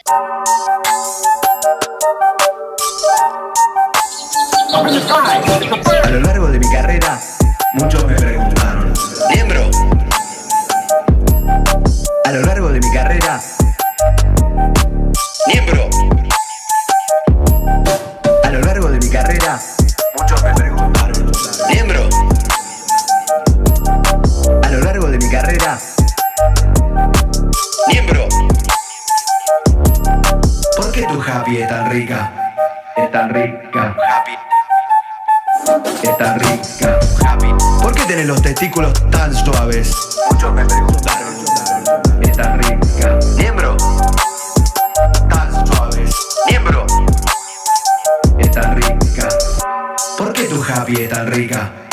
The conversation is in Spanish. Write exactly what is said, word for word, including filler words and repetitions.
A lo largo de mi carrera, muchos me preguntaron: miembro. A lo largo de mi carrera, miembro. A lo largo de mi carrera, muchos me preguntaron: miembro. A lo largo de mi carrera, miembro. ¿por qué tu happy es tan rica? Es tan rica, Happy. es tan rica. Happy. ¿Por qué tenés los testículos tan suaves? Muchos me preguntaron. Es tan rica, Miembro. tan suaves, Miembro. es tan rica. ¿Por qué tu happy es tan rica?